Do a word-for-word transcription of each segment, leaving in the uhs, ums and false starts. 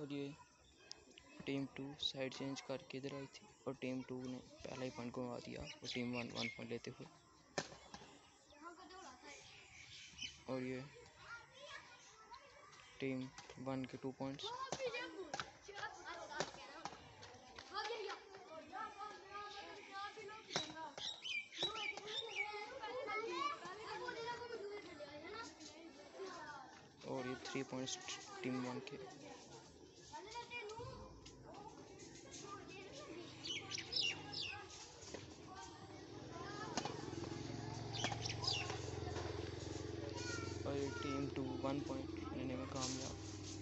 और ये team to side change करके इधर आई थी और टीम टू ने पहला ही पॉइंट गंवा दिया और टीम वन वन पॉइंट लेते हुए। और ये टीम वन के टू पॉइंट्स। और ये थ्री पॉइंट्स टीम वन के। और ये टीम टू वन पॉइंट लेने में कामयाब।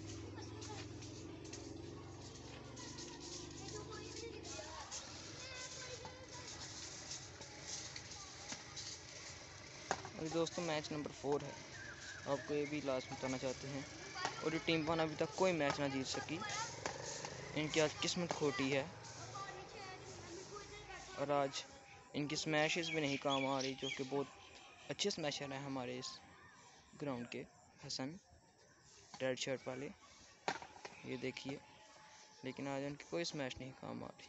और दोस्तों मैच नंबर फोर है, आपको ये भी लास्ट में बताना चाहते हैं। और ये टीम वन अभी तक कोई मैच ना जीत सकी, इनकी आज किस्मत खोटी है और आज इनकी स्मैशेस भी नहीं काम आ रही, जो कि बहुत अच्छे स्मैशर हैं हमारे इस ग्राउंड के। हसन रेड शर्ट वाले, ये देखिए, लेकिन आज उनकी कोई स्मैश नहीं काम आ रही।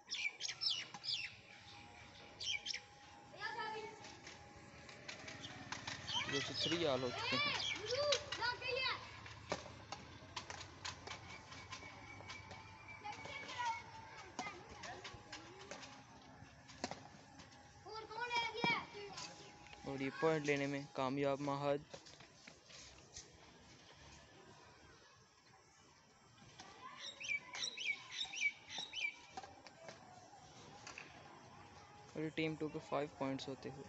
दोस्तों थ्री ऑल हो चुके हैं। और ये पॉइंट लेने में कामयाब महद। और ये टीम टू के फाइव पॉइंट्स होते हुए।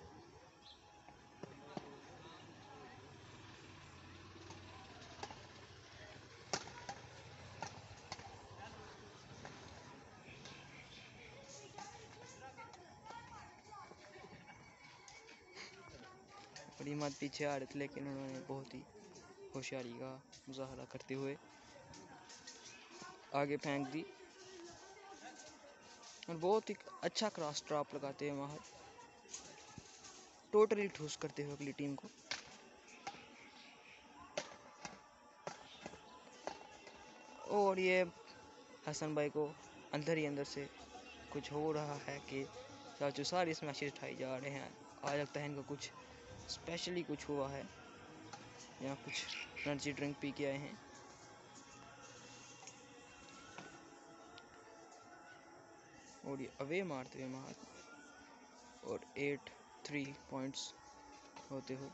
और ये मत पीछे आ रहे थे, लेकिन उन्होंने बहुत ही होशियारी का मुजाहरा करते हुए आगे फेंक दी और बहुत ही अच्छा क्रॉस ड्रॉप लगाते हैं वहाँ, टोटली ठूस करते हुए अगली टीम को। और ये हसन भाई को अंदर ही अंदर से कुछ हो रहा है कि चाचू सारी स्मैशेस उठाई जा रहे हैं। आज लगता है इनका कुछ स्पेशली कुछ हुआ है या कुछ एनर्जी ड्रिंक पी के आए हैं। और ये अवे मारते हुए मार और एट थ्री पॉइंट्स होते हुए।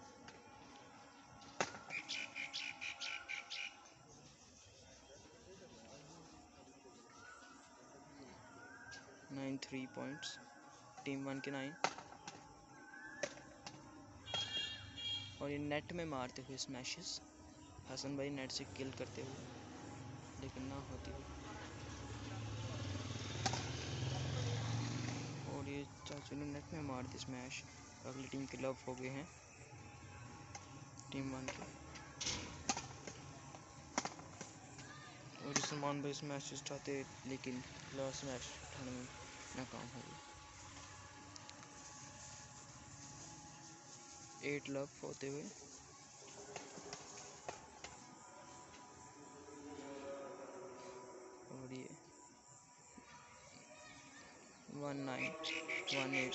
Nine three points team one के नाइन। और ये नेट में मारते हुए स्मैशेस, हसन भाई नेट से किल करते हुए, लेकिन ना होती हुई। और ये चाचू ने नेट में मार दी स्मैश, अगली टीम के लव हो गए हैं टीम वन के। और सलमान भाई स्मैश उठाते, लेकिन लास्ट स्मैश उठाने में नाकाम हो गए। एट लव होते हुए। और ये वन नाइन वन एट।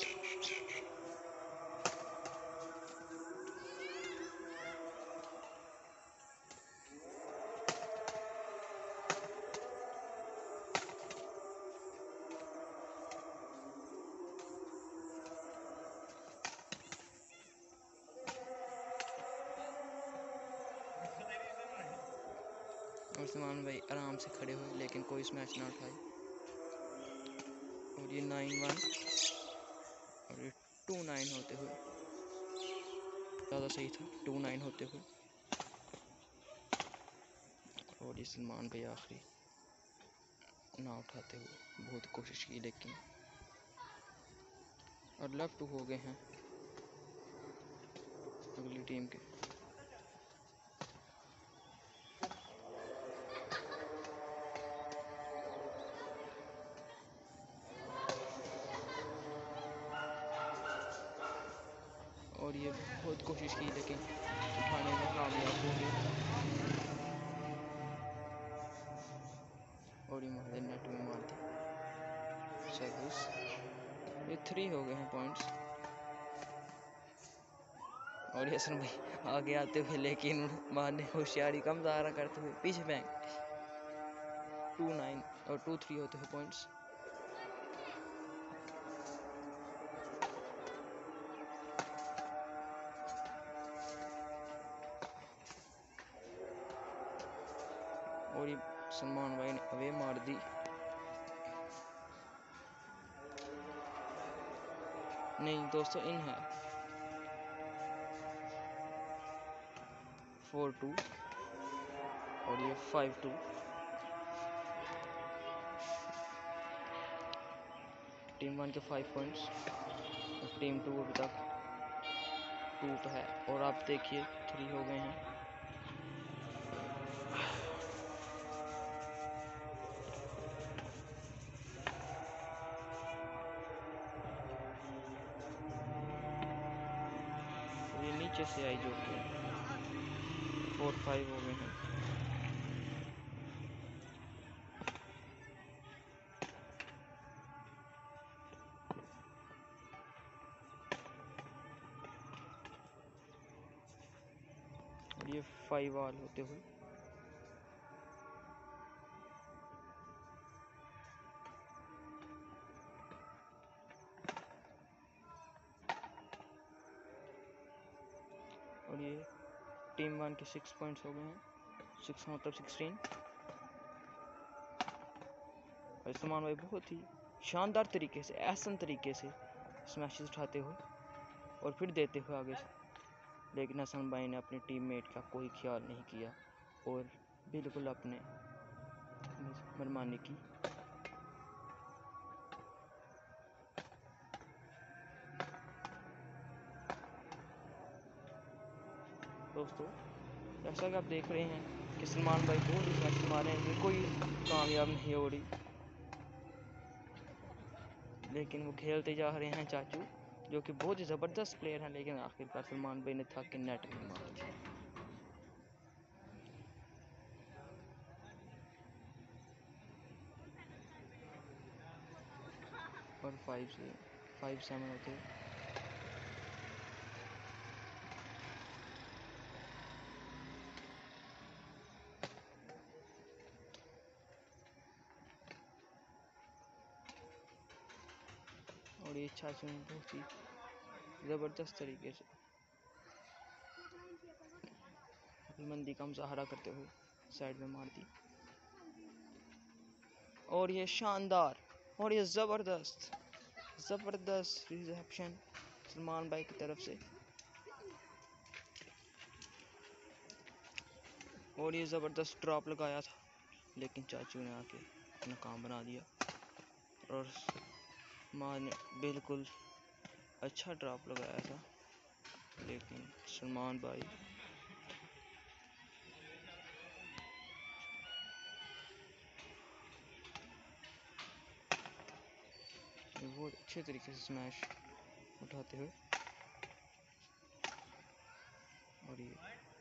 और सलमान भाई आराम से खड़े हुए, लेकिन कोई स्मैच ना उठाए। और ये नाइन वन और ये टू नाइन होते हुए, ज़्यादा सही था टू नाइन होते हुए। और ये सलमान भाई आखिरी ना उठाते हुए बहुत कोशिश की, लेकिन और लेफ्ट टू हो गए हैं अगली टीम के। और ये बहुत कोशिश की, लेकिन उठाने में कामयाब हो गए। और ये महाजन नेट में मार दी सर्विस। ये थ्री हो गए हैं पॉइंट्स। और हसन भाई आगे आते हुए लेकिन मारने होशियारी कम ज़्यादा करते हुए पीछे बैंक। टू नाइन और टू थ्री होते हुए पॉइंट्स। और ये सलमान भाई ने अवे मार दी। नहीं दोस्तों इन है। फोर टू और ये फाइव टू। टीम वन के फाइव पॉइंट्स और टीम टू अभी तक टू पे है। और आप देखिए थ्री हो गए हैं। ये नीचे से आई जो कि फोर फाइव हो गए हैं। और ये फाइव ऑल होते हुए। और ये टीम वन के सिक्स पॉइंट्स हो गए हैं। सिक्स मतलब सिक्सटीन। सलमान भाई बहुत ही शानदार तरीके से एहसन तरीके से स्मैशेस उठाते हुए और फिर देते हुए आगे से। लेकिन हसन भाई ने अपने टीममेट का कोई ख्याल नहीं किया और बिल्कुल अपने मनमानी की। दोस्तों जैसा कि आप देख रहे हैं कि सलमान भाई बहुत ही स्मैश मारे हैं, कोई कामयाब नहीं हो रही। लेकिन वो खेलते जा रहे हैं चाचू जो कि बहुत ही ज़बरदस्त प्लेयर हैं। लेकिन आखिरकार सलमान भाई ने थक के नेट में मार दिया। और फाइव से फाइव सेवन होते हैं। और ये चाचू ने बहुत ही ज़बरदस्त तरीके से मंदी का मुजाहरा करते हुए साइड में मार दी। और ये शानदार और ये ज़बरदस्त ज़बरदस्त रिसेप्शन सलमान भाई की तरफ से। और ये ज़बरदस्त ड्रॉप लगाया था लेकिन चाचू ने आके अपना काम बना दिया। और माँ ने बिल्कुल अच्छा ड्रॉप लगाया था लेकिन सलमान भाई बहुत अच्छे तरीके से स्मैश उठाते हुए। और ये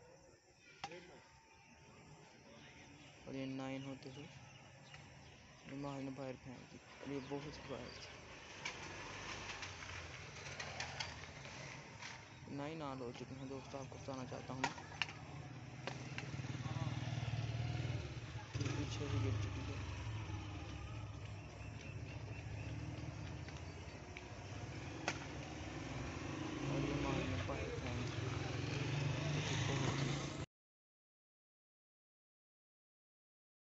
और ये नाइन होते हुए माँ ने बाहर फेंक दी। और ये बहुत ही बाहर थी। नाइन ऑल हो चुके हैं दोस्तों, आपको बताना चाहता हूँ। पीछे भी गिर चुकी है।